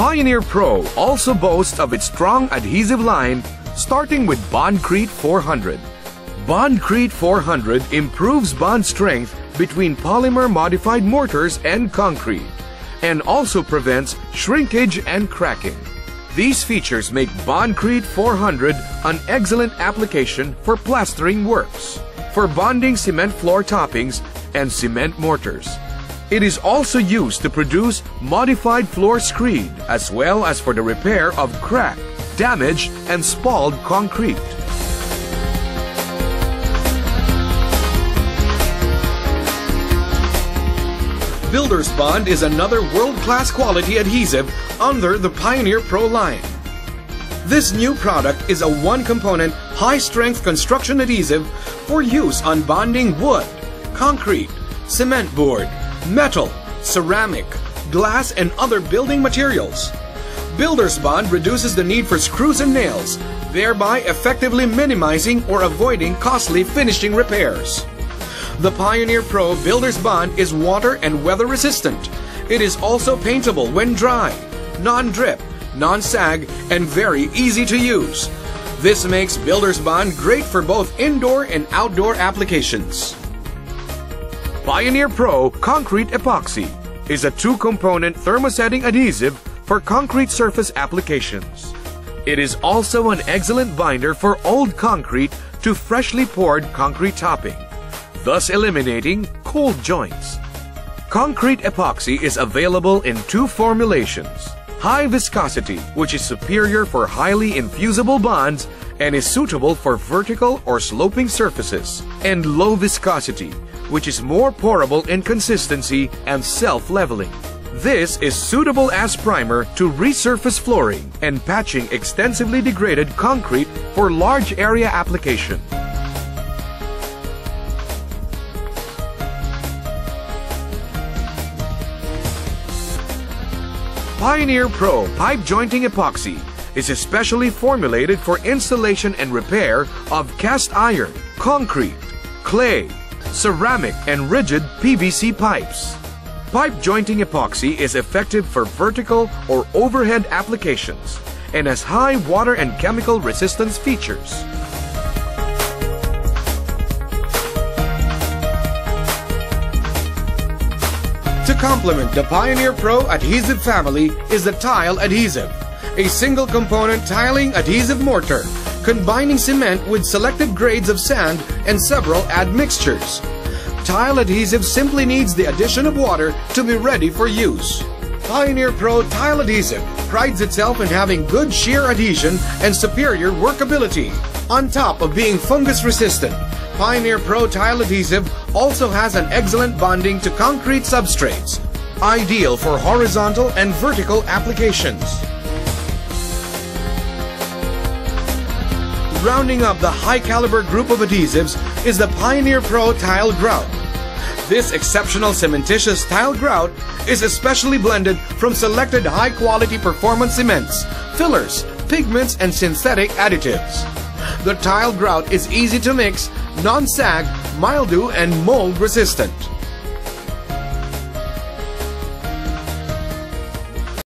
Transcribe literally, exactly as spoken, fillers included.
Pioneer Pro also boasts of its strong adhesive line, starting with Bondcrete four hundred. Bondcrete four hundred improves bond strength between polymer-modified mortars and concrete, and also prevents shrinkage and cracking. These features make Bondcrete four hundred an excellent application for plastering works, for bonding cement floor toppings and cement mortars. It is also used to produce modified floor screed, as well as for the repair of cracked, damaged, and spalled concrete. Builder's Bond is another world-class quality adhesive under the Pioneer Pro line. This new product is a one-component, high-strength construction adhesive for use on bonding wood, concrete, cement board, metal, ceramic, glass, and other building materials. Builder's Bond reduces the need for screws and nails, thereby effectively minimizing or avoiding costly finishing repairs. The Pioneer Pro Builder's Bond is water and weather resistant. It is also paintable when dry, non-drip, non-sag, and very easy to use. This makes Builder's Bond great for both indoor and outdoor applications. Pioneer Pro Concrete Epoxy is a two-component thermosetting adhesive for concrete surface applications. It is also an excellent binder for old concrete to freshly poured concrete topping, thus eliminating cold joints. Concrete epoxy is available in two formulations: high viscosity, which is superior for highly infusible bonds and is suitable for vertical or sloping surfaces, and low viscosity, which is more pourable in consistency and self-leveling. This is suitable as primer to resurface flooring and patching extensively degraded concrete for large area application. Pioneer Pro Pipe Jointing Epoxy is especially formulated for installation and repair of cast iron, concrete, clay, ceramic, and rigid P V C pipes. Pipe jointing epoxy is effective for vertical or overhead applications and has high water and chemical resistance features. To complement the Pioneer Pro adhesive family is the Tile Adhesive, a single-component tiling adhesive mortar combining cement with selected grades of sand and several admixtures. Tile adhesive simply needs the addition of water to be ready for use. Pioneer Pro Tile Adhesive prides itself in having good shear adhesion and superior workability. On top of being fungus resistant, Pioneer Pro Tile Adhesive also has an excellent bonding to concrete substrates, ideal for horizontal and vertical applications. Rounding up the high-caliber group of adhesives is the Pioneer Pro Tile Grout. This exceptional cementitious tile grout is especially blended from selected high-quality performance cements, fillers, pigments, and synthetic additives. The tile grout is easy to mix, non-sag, mildew, and mold resistant.